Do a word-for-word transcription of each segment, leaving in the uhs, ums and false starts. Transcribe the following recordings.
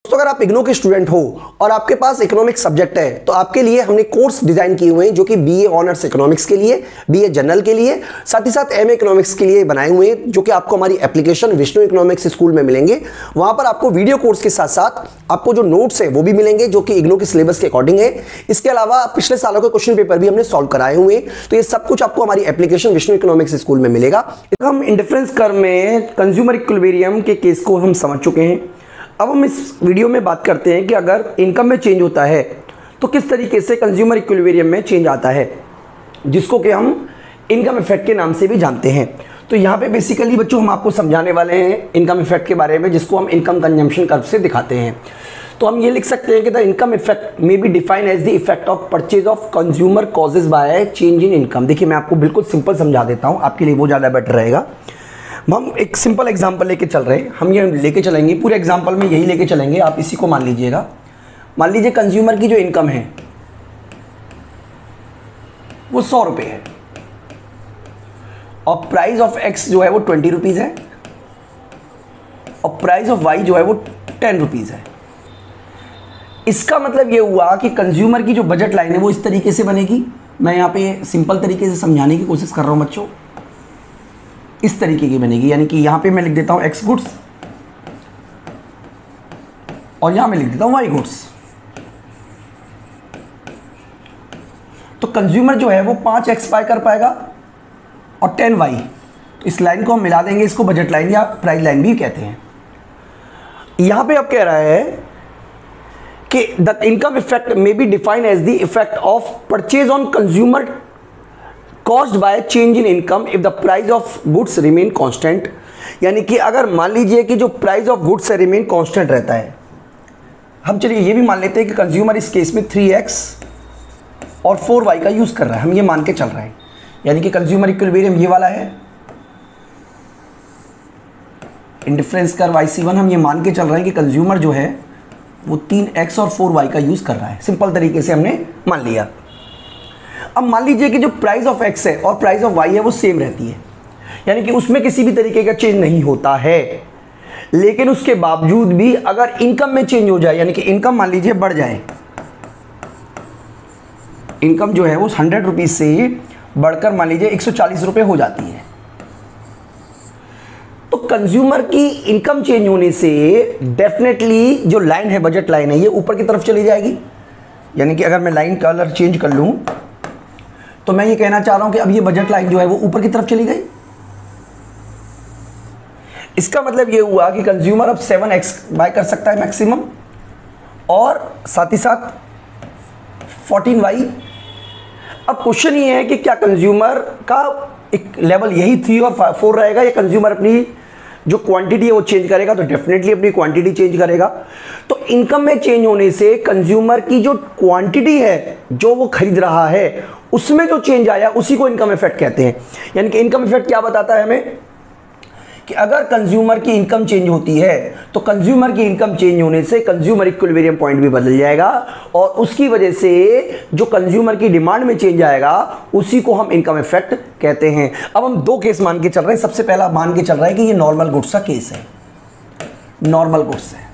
तो अगर आप इग्नो के स्टूडेंट हो और आपके पास इकोनॉमिक्स सब्जेक्ट है तो आपके लिए हमने कोर्स डिजाइन किए हुए हैं जो कि बीए ऑनर्स इकोनॉमिक्स के लिए, बीए जनरल के लिए, साथ ही साथ एमए इकोनॉमिक्स के लिए बनाए हुए हैं, जो कि आपको हमारी एप्लीकेशन विष्णु इकोनॉमिक्स स्कूल में मिलेंगे। वहां पर आपको वीडियो कोर्स के साथ साथ आपको जो नोट्स है वो भी मिलेंगे जो कि इग्नो के सिलेबस के अकॉर्डिंग है। इसके अलावा पिछले सालों के क्वेश्चन पेपर भी हमने सॉल्व कराए हुए हैं। तो ये सब कुछ आपको हमारी एप्लीकेशन विष्णु इकोनॉमिक्स स्कूल में मिलेगा। हम इंडिफरेंस कर्व में कंज्यूमर इक्विलिब्रियम के केस को हम समझ चुके हैं। अब हम इस वीडियो में बात करते हैं कि अगर इनकम में चेंज होता है तो किस तरीके से कंज्यूमर इक्विलिब्रियम में चेंज आता है, जिसको कि हम इनकम इफेक्ट के नाम से भी जानते हैं। तो यहाँ पे बेसिकली बच्चों हम आपको समझाने वाले हैं इनकम इफेक्ट के बारे में, जिसको हम इनकम कंजम्पशन कर्व से दिखाते हैं। तो हम ये लिख सकते हैं कि the income effect may be define as the effect of purchase of consumer causes by change in income. देखिए मैं आपको बिल्कुल सिंपल समझा देता हूँ, आपके लिए वो ज़्यादा बेटर रहेगा। हम एक सिंपल एग्जांपल लेके चल रहे हैं, हम ये लेके चलेंगे पूरे एग्जांपल में यही लेके चलेंगे, आप इसी को मान लीजिएगा। मान लीजिए कंज्यूमर की जो इनकम है वो सौ रुपये है और प्राइस ऑफ एक्स जो है वो ट्वेंटी रुपीज़ है और प्राइस ऑफ वाई जो है वो टेन रुपीज़ है। इसका मतलब ये हुआ कि कंज्यूमर की जो बजट लाइन है वो इस तरीके से बनेगी। मैं यहाँ पे सिंपल तरीके से समझाने की कोशिश कर रहा हूँ बच्चों। इस तरीके की बनेगी, यानी कि यहां पे मैं लिख देता हूं एक्स गुड्स और यहां मैं लिख देता हूं वाई गुड्स। तो कंज्यूमर जो है वो पांच एक्स बाय कर पाएगा और टेन वाई। तो इस लाइन को हम मिला देंगे, इसको बजट लाइन या प्राइस लाइन भी कहते हैं। यहां पे अब कह रहा है कि the income effect may be define as the effect of purchase on consumer caused by change in income if the price of goods remain constant. यानी कि अगर मान लीजिए कि जो प्राइस ऑफ गुड्स है रिमेन कांस्टेंट रहता है, हम चलिए ये भी मान लेते हैं कि कंज्यूमर इस केस में थ्री एक्स और फोर वाई का यूज कर रहा है, हम ये मान के चल रहे हैं। यानी कि कंज्यूमर इक्विलिब्रियम ये वाला है, indifference curve I C one, हम ये मान के चल रहे हैं कि कंज्यूमर जो है वो तीन एक्स और फोर वाई का यूज कर रहा है। सिंपल तरीके से हमने मान लिया। अब मान लीजिए कि जो प्राइस ऑफ एक्स है और प्राइस ऑफ वाई है वो सेम रहती है, यानी कि उसमें किसी भी तरीके का चेंज नहीं होता है। लेकिन उसके बावजूद भी अगर इनकम में चेंज हो जाए, यानी कि इनकम मान लीजिए बढ़ जाए, इनकम जो है वो हंड्रेड रुपीज से बढ़कर मान लीजिए एक सौ चालीस रुपये हो जाती है, तो कंज्यूमर की इनकम चेंज होने से डेफिनेटली जो लाइन है, बजट लाइन है, ये ऊपर की तरफ चली जाएगी। यानी कि अगर मैं लाइन कलर चेंज कर लूं तो मैं ये कहना चाह रहा हूं कि अब ये बजट लाइन जो है वो ऊपर की तरफ चली गई। इसका मतलब ये हुआ कि कंज्यूमर अब सेवन एक्स बाय कर सकता है मैक्सिमम और साथ ही साथ फोर्टीन वाई। अब क्वेश्चन ये है कि क्या कंज्यूमर का एक लेवल यही थ्री और फोर रहेगा या कंज्यूमर अपनी जो क्वांटिटी है वो चेंज करेगा? तो डेफिनेटली अपनी क्वांटिटी चेंज करेगा। तो इनकम में चेंज होने से कंज्यूमर की जो क्वांटिटी है जो वो खरीद रहा है उसमें जो चेंज आया उसी को इनकम इफेक्ट कहते हैं। यानी कि इनकम इफेक्ट क्या बताता है हमें कि अगर कंज्यूमर की इनकम चेंज होती है तो कंज्यूमर की इनकम चेंज होने से कंज्यूमर इक्विलिब्रियम पॉइंट भी बदल जाएगा और उसकी वजह से जो कंज्यूमर की डिमांड में चेंज आएगा उसी को हम इनकम इफेक्ट कहते हैं। अब हम दो केस मान के चल रहे हैं। सबसे पहला मान के चल रहा है कि ये नॉर्मल गुड्स का केस है, नॉर्मल गुड्स है,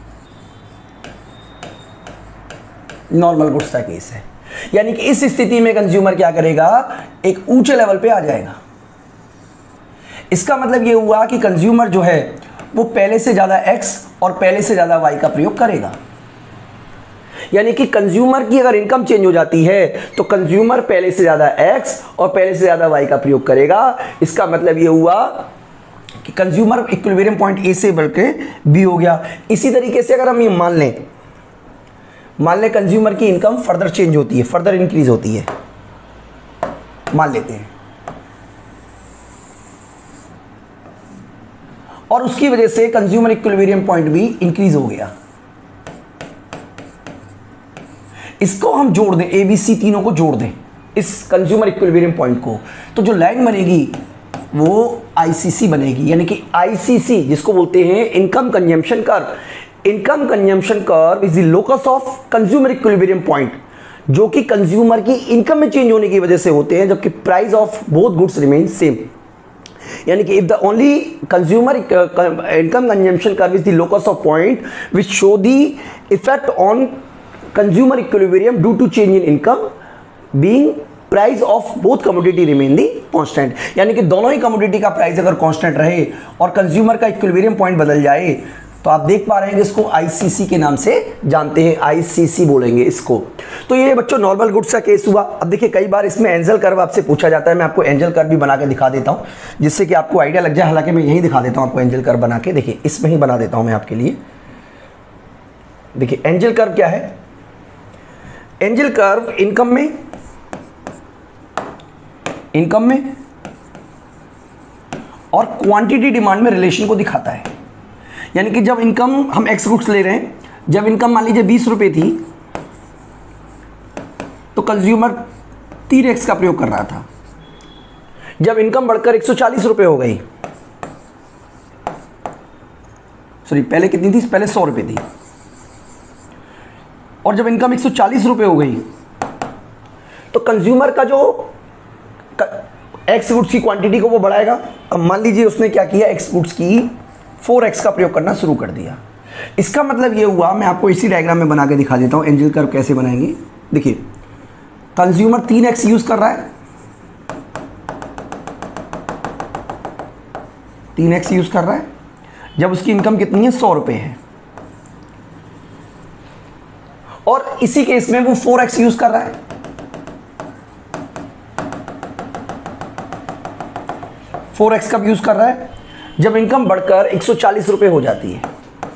नॉर्मल गुड्स का केस है। यानी कि इस स्थिति में कंज्यूमर क्या करेगा, एक ऊंचे लेवल पे आ जाएगा। इसका मतलब ये हुआ कि कंज्यूमर जो है वो पहले से ज़्यादा x और पहले से ज़्यादा y का प्रयोग करेगा। यानी कि कंज्यूमर की अगर इनकम चेंज हो जाती है तो कंज्यूमर पहले से ज़्यादा x और पहले से ज़्यादा y का प्रयोग करेगा। इसका मतलब ये हुआ कि कंज्यूमर इक्विलिब्रियम पॉइंट A से बढ़ के B हो गया। इसी तरीके से अगर हम ये मान लें, मान लें कंज्यूमर की इनकम फर्दर चेंज होती है, फर्दर इंक्रीज होती है, मान लेते हैं, और उसकी वजह से कंज्यूमर इक्विलिब्रियम पॉइंट भी इंक्रीज हो गया। इसको हम जोड़ दें, ए बी सी तीनों को जोड़ दें इस कंज्यूमर इक्विलिब्रियम पॉइंट को, तो जो लाइन बनेगी वो आई सी सी बनेगी। यानी कि आई सी सी जिसको बोलते हैं income consumption curve. Income consumption curve is the locus of consumer equilibrium point, जो कि कंज्यूमर की इनकम में चेंज होने की वजह से होते हैं, जबकि price of both goods remain same. यानी कि if the only consumer income consumption curve is the locus of point which show the effect on consumer equilibrium due to change in income being price of both commodity remain the constant, यानी कि दोनों ही commodity का price अगर constant रहे और consumer का equilibrium point बदल जाए तो आप देख पा रहे हैं कि इसको आईसीसी के नाम से जानते हैं, आईसीसी बोलेंगे इसको। तो ये बच्चों नॉर्मल गुड्स का केस हुआ। अब देखिए कई बार इसमें एंजल कर्व आपसे पूछा जाता है, मैं आपको एंजल कर्व भी बना के दिखा देता हूँ जिससे कि आपको आइडिया लग जाए। हालांकि मैं यही दिखा देता हूँ आपको एंजल कर्व बना के, देखिए इसमें ही बना देता हूँ मैं आपके लिए। देखिए एंजल कर्व क्या है, एंजल कर्व इनकम में इनकम में और क्वांटिटी डिमांड में रिलेशन को दिखाता है। यानी कि जब इनकम हम एक्स गुड्स ले रहे हैं, जब इनकम मान लीजिए बीस रुपए थी तो कंज्यूमर तीन एक्स का प्रयोग कर रहा था। जब इनकम बढ़कर एक सौ चालीस रुपए हो गई, सॉरी पहले कितनी थी, पहले सौ रुपए थी, और जब इनकम एक सौ चालीस रुपए हो गई तो कंज्यूमर का जो एक्स गुड्स की क्वांटिटी को वो बढ़ाएगा। अब मान लीजिए उसने क्या किया, एक्स गुड्स की फोर एक्स का प्रयोग करना शुरू कर दिया। इसका मतलब ये हुआ, मैं आपको इसी डायग्राम में बना के दिखा देता हूँ एंजल कर्व कैसे बनाएंगे। देखिए कंज्यूमर तीन एक्स यूज कर रहा है, तीन एक्स यूज कर रहा है जब उसकी इनकम कितनी है, सौ रुपए है, और इसी केस में वो फोर एक्स यूज कर रहा है। फोर एक्स कब यूज कर रहा है, जब इनकम बढ़कर एक सौ चालीस रुपए हो जाती है।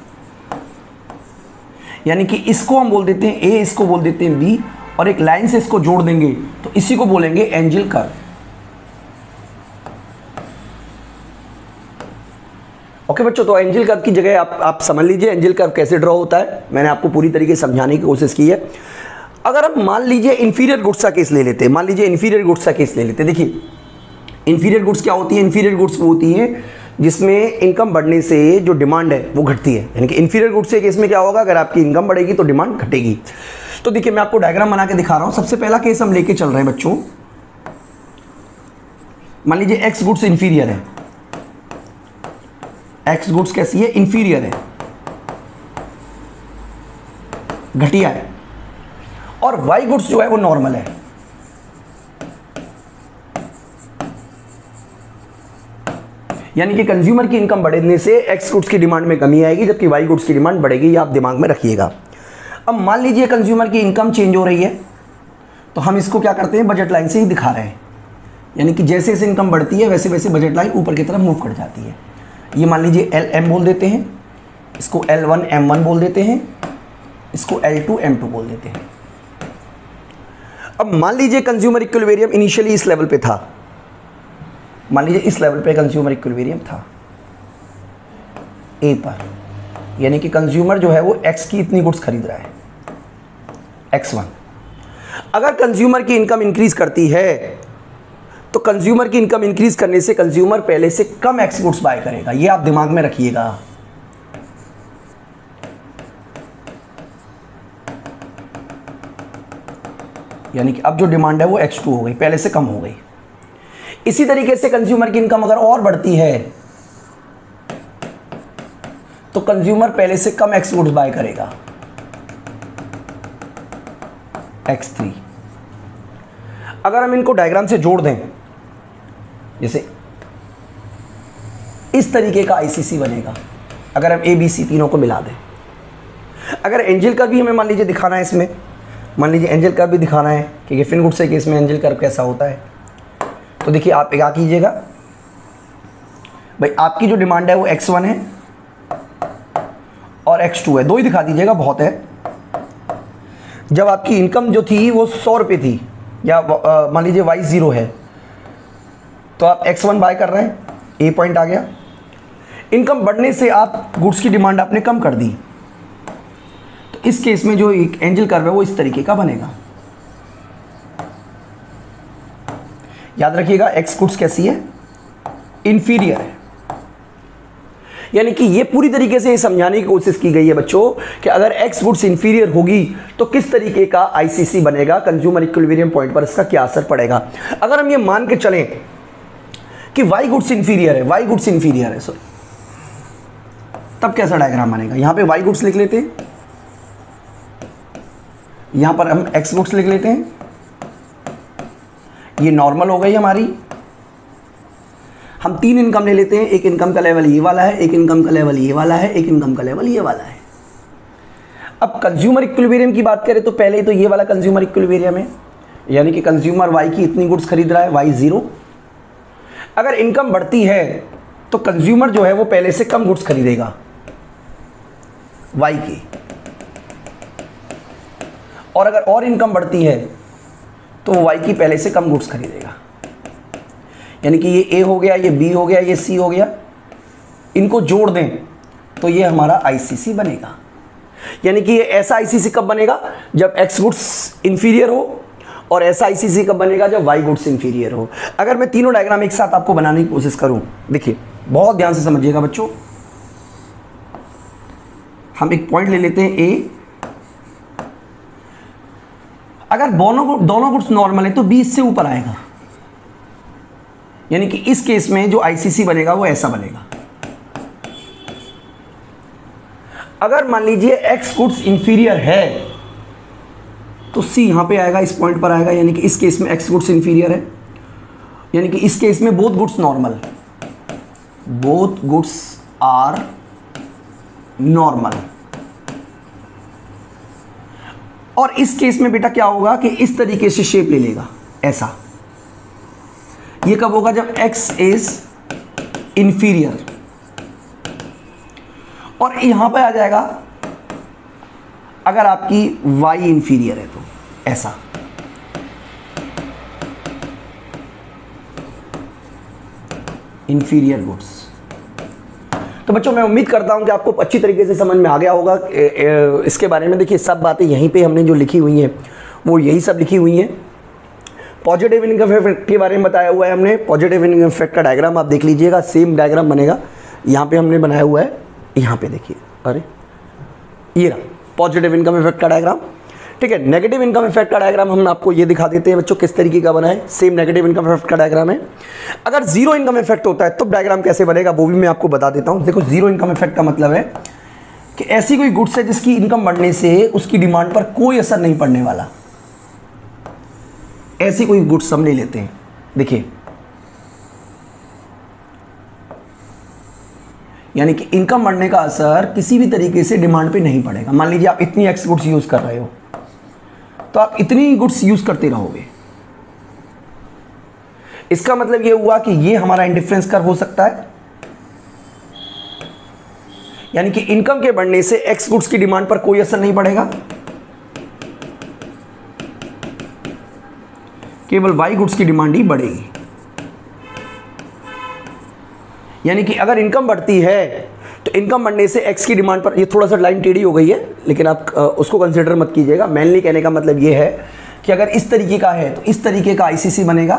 यानी कि इसको हम बोल देते हैं ए, इसको बोल देते हैं बी, और एक लाइन से इसको जोड़ देंगे तो इसी को बोलेंगे एंजल कर्व। ओके बच्चों, तो एंजल कर्व की जगह आप आप समझ लीजिए एंजल कर्व कैसे ड्रॉ होता है। मैंने आपको पूरी तरीके से समझाने की कोशिश की है। अगर हम मान लीजिए इंफीरियर गुड्स का केस ले लेते हैं, मान लीजिए इंफीरियर गुड्स का केस ले लेते हैं। देखिए इंफीरियर गुड्स क्या होती है, इंफीरियर गुड्स वो होती हैं जिसमें इनकम बढ़ने से जो डिमांड है वो घटती है। यानी कि इंफीरियर गुड्स के केस में क्या होगा, अगर आपकी इनकम बढ़ेगी तो डिमांड घटेगी। तो देखिए मैं आपको डायग्राम बना के दिखा रहा हूं। सबसे पहला केस हम लेके चल रहे हैं बच्चों, मान लीजिए एक्स गुड्स इंफीरियर है, एक्स गुड्स कैसी है, इंफीरियर है, घटिया है, और वाई गुड्स जो है वो नॉर्मल है। यानी कि कंज्यूमर की इनकम बढ़ने से एक्स गुड्स की डिमांड में कमी आएगी जबकि वाई गुड्स की डिमांड बढ़ेगी, ये आप दिमाग में रखिएगा। अब मान लीजिए कंज्यूमर की इनकम चेंज हो रही है तो हम इसको क्या करते हैं, बजट लाइन से ही दिखा रहे हैं। यानी कि जैसे जैसे इनकम बढ़ती है वैसे वैसे बजट लाइन ऊपर की तरफ मूव कर जाती है। ये मान लीजिए एल एम बोल देते हैं, इसको एल वन एम वन बोल देते हैं, इसको एल टू एम टू बोल देते हैं। अब मान लीजिए कंज्यूमर इक्विलिब्रियम इनिशियली इस लेवल पे था, मान लीजिए इस लेवल पे कंज्यूमर इक्विलिब्रियम था ए पर, यानी कि कंज्यूमर जो है वो एक्स की इतनी गुड्स खरीद रहा है, एक्स वन। अगर कंज्यूमर की इनकम इंक्रीज करती है तो कंज्यूमर की इनकम इंक्रीज करने से कंज्यूमर पहले से कम एक्स गुड्स बाय करेगा, ये आप दिमाग में रखिएगा। यानी कि अब जो डिमांड है वो एक्स टू हो गई, पहले से कम हो गई। इसी तरीके से कंज्यूमर की इनकम अगर और बढ़ती है तो कंज्यूमर पहले से कम एक्स गुड्स बाय करेगा, एक्स थ्री। अगर हम इनको डायग्राम से जोड़ दें, जैसे इस तरीके का आईसीसी बनेगा अगर हम ए बी सी तीनों को मिला दें। अगर एंजल कर्व भी हमें मान लीजिए दिखाना है, इसमें मान लीजिए एंजल कर्व भी दिखाना है कि गिफिन गुड्स के केस में एंजल कर्व कैसा होता है, तो देखिए आप क्या कीजिएगा भाई, आपकी जो डिमांड है वो एक्स वन है और एक्स टू है, दो ही दिखा दीजिएगा बहुत है। जब आपकी इनकम जो थी वो सौ रुपये थी, या मान लीजिए वाई ज़ीरो है, तो आप एक्स वन बाय कर रहे हैं, ए पॉइंट आ गया। इनकम बढ़ने से आप गुड्स की डिमांड आपने कम कर दी, तो इस केस में जो एक एंजल कर्व है वो इस तरीके का बनेगा। याद रखिएगा एक्स गुड्स कैसी है, इंफीरियर है। यानी कि ये पूरी तरीके से ये समझाने की कोशिश की गई है बच्चों कि अगर एक्स गुड्स इंफीरियर होगी तो किस तरीके का आईसीसी बनेगा, कंज्यूमर इक्विलिब्रियम पॉइंट पर इसका क्या असर पड़ेगा। अगर हम ये मान के चलें कि वाई गुड्स इंफीरियर है, वाई गुड्स इंफीरियर है सॉरी, तब कैसा डायग्राम बनेगा? यहां पे वाई गुड्स लिख लेते हैं, यहां पर हम एक्स गुड्स लिख लेते हैं, ये नॉर्मल हो गई हमारी। हम तीन इनकम ले लेते हैं, एक इनकम का लेवल ये वाला है, एक इनकम का लेवल ये वाला है, एक इनकम का लेवल ये वाला है। अब कंज्यूमर इक्विलिब्रियम की बात करें तो पहले तो ये वाला कंज्यूमर इक्विलिब्रियम है, यानी कि कंज्यूमर वाई की इतनी गुड्स खरीद रहा है, वाई जीरो। अगर इनकम बढ़ती है तो कंज्यूमर जो है वो पहले से कम गुड्स खरीदेगा वाई की, और अगर और इनकम बढ़ती है तो वो वाई की पहले से कम गुड्स खरीदेगा। यानी कि ये ए हो गया, ये बी हो गया, ये सी हो गया, इनको जोड़ दें तो ये हमारा आईसीसी बनेगा। यानी कि ये ऐसा आईसीसी कब बनेगा? जब एक्स गुड्स इंफीरियर हो, और ऐसा आईसीसी कब बनेगा? जब वाई गुड्स इंफीरियर हो। अगर मैं तीनों डायग्राम एक साथ आपको बनाने की कोशिश करूं, देखिए बहुत ध्यान से समझिएगा बच्चों। हम एक पॉइंट ले लेते हैं ए, अगर दोनों दोनों गुड्स नॉर्मल है तो बी इससे ऊपर आएगा, यानी कि इस केस में जो आईसीसी बनेगा वो ऐसा बनेगा। अगर मान लीजिए एक्स गुड्स इंफीरियर है तो सी यहां पे आएगा, इस पॉइंट पर आएगा, यानी कि इस केस में एक्स गुड्स इंफीरियर है, यानी कि इस केस में both goods normal, both goods are normal. और इस केस में बेटा क्या होगा कि इस तरीके से शेप ले लेगा ऐसा। ये कब होगा? जब x इज इंफीरियर, और यहां पे आ जाएगा अगर आपकी y इंफीरियर है तो ऐसा। Inferior goods. तो बच्चों मैं उम्मीद करता हूं कि आपको अच्छी तरीके से समझ में आ गया होगा इसके बारे में। देखिए सब बातें यहीं पे हमने जो लिखी हुई हैं वो यही सब लिखी हुई हैं। पॉजिटिव इनकम इफेक्ट के बारे में बताया हुआ है हमने। पॉजिटिव इनकम इफेक्ट का डायग्राम आप देख लीजिएगा, सेम डायग्राम बनेगा। यहाँ पे हमने बनाया हुआ है, यहाँ पे देखिए, अरे ये रहा पॉजिटिव इनकम इफेक्ट का डायग्राम, ठीक है। नेगेटिव इनकम इफेक्ट का डायग्राम हम आपको ये दिखा देते हैं बच्चों किस तरीके का बना है। सेम नेगेटिव इनकम इफेक्ट का डायग्राम है। अगर जीरो इनकम इफेक्ट होता है तो डायग्राम कैसे बनेगा वो भी मैं आपको बता देता हूँ। देखो जीरो इनकम इफेक्ट का मतलब है कि ऐसी कोई गुड्स है जिसकी इनकम बढ़ने से उसकी डिमांड पर कोई असर नहीं पड़ने वाला। ऐसी कोई गुड्स हम ले लेते हैं, देखिए, यानी कि इनकम बढ़ने का असर किसी भी तरीके से डिमांड पे नहीं पड़ेगा। मान लीजिए आप इतनी एक्स गुड्स यूज कर रहे हो तो आप इतनी गुड्स यूज करते रहोगे। इसका मतलब यह हुआ कि ये हमारा इंडिफरेंस कर्व हो सकता है, यानी कि इनकम के बढ़ने से एक्स गुड्स की डिमांड पर कोई असर नहीं पड़ेगा, केवल वाई गुड्स की डिमांड ही बढ़ेगी। यानी कि अगर इनकम बढ़ती है तो इनकम बढ़ने से एक्स की डिमांड पर, ये थोड़ा सा लाइन टेढ़ी हो गई है लेकिन आप उसको कंसीडर मत कीजिएगा। मेनली कहने का मतलब ये है कि अगर इस तरीके का है तो इस तरीके का आईसीसी बनेगा।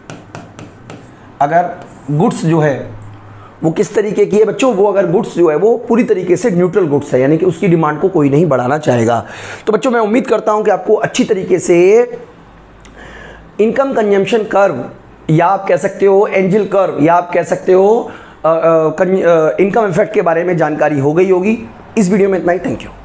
अगर गुड्स जो है वो किस तरीके की है बच्चों, वो अगर गुड्स जो है वो पूरी तरीके से न्यूट्रल गुड्स है, यानी कि उसकी डिमांड को कोई नहीं बढ़ाना चाहेगा। तो बच्चों मैं उम्मीद करता हूं कि आपको अच्छी तरीके से इनकम कंजम्पशन कर्व, या आप कह सकते हो एंजल कर्व, या आप कह सकते हो इनकम इफेक्ट के बारे में जानकारी हो गई होगी। इस वीडियो में इतना ही। Thank you.